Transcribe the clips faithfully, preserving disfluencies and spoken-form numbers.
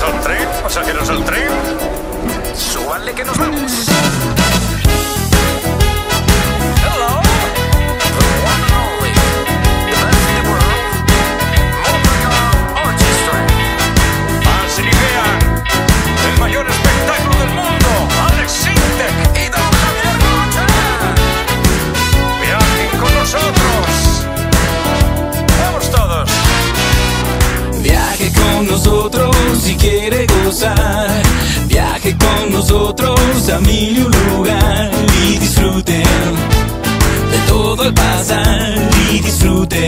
¿Pasajeros al tren? ¿Pasajeros al tren? Súbanle que nos vamos. Nosotros si quiere gozar, viaje con nosotros a mil y un lugar y disfruten de todo el pasar y disfruten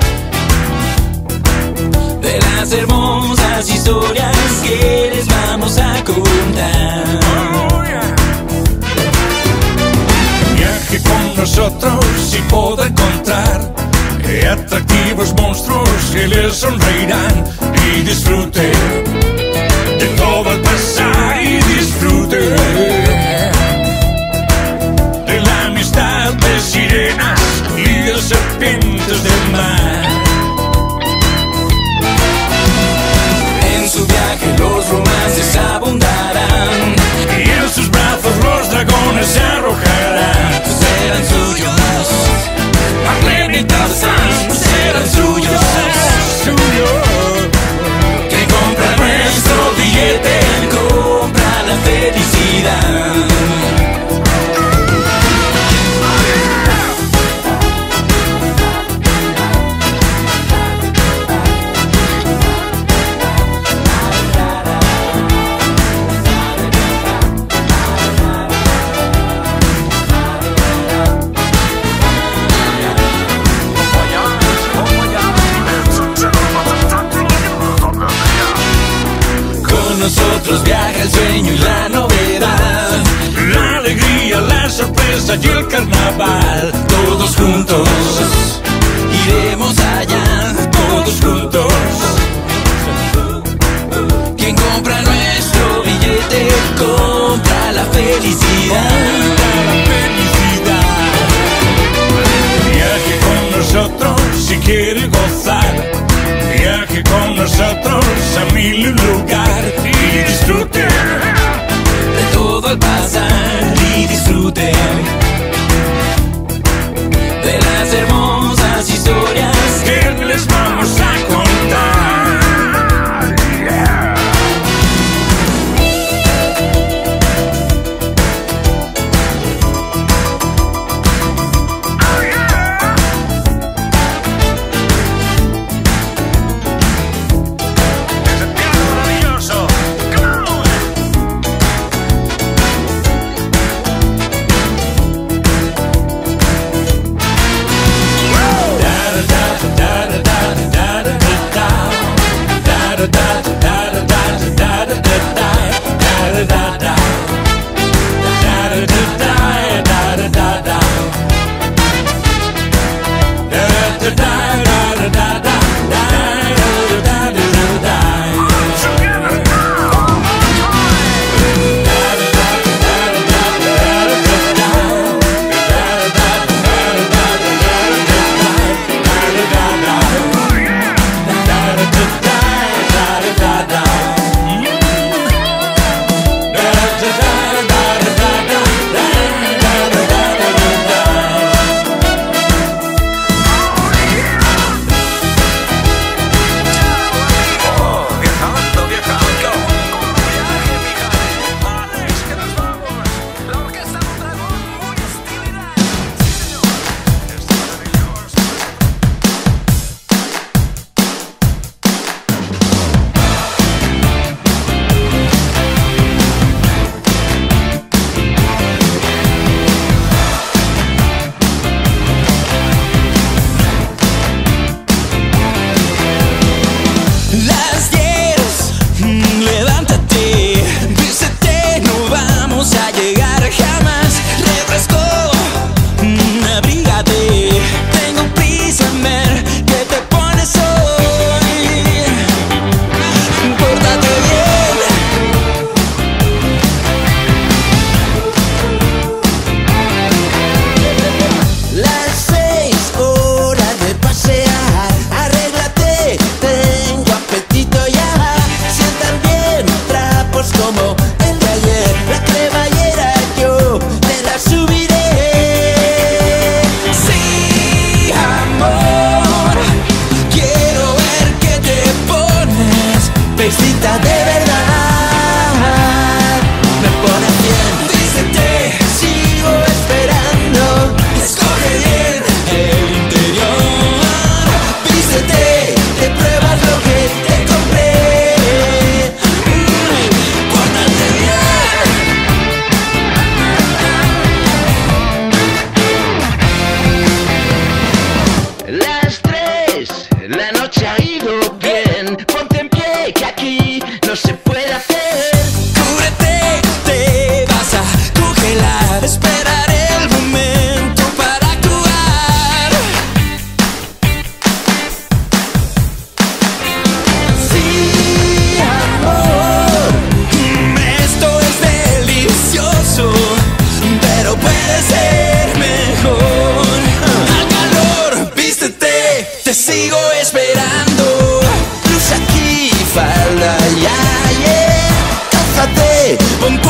de las hermosas historias que les vamos a contar. Viaje con nosotros y podrá encontrar atractivos monstruos que les sonreirán y disfrute de todo el pasar y disfrute de la amistad de sirenas y de serpientes del mar. En su viaje los romances abundarán y en sus brazos los dragones se arrojarán. Serán suyos Marlene y Tarzán, serán suyos, suyos. Que compra nuestro billete, compra la felicidad. Nosotros viaja el sueño y la novedad, la alegría, la sorpresa y el carnaval. Todos juntos iremos allá, todos juntos. Quien compra nuestro billete compra la felicidad. Viaje con nosotros si quiere gozar, viaje con nosotros a mil lugar y disfrute de todo el pasar y disfrute de las hermosas historias que les vamos a contar. ves, la noche ha ido bien. Ponte en pie, que aquí no se puede hacer. Cúbrete, te vas a congelar. Esperaré el momento para actuar. Sí, amor, esto es delicioso, pero puede ser mejor. Al calor, vístete, te sigo esperando. Cruza aquí, falda, ya, yeah. Cásate, pon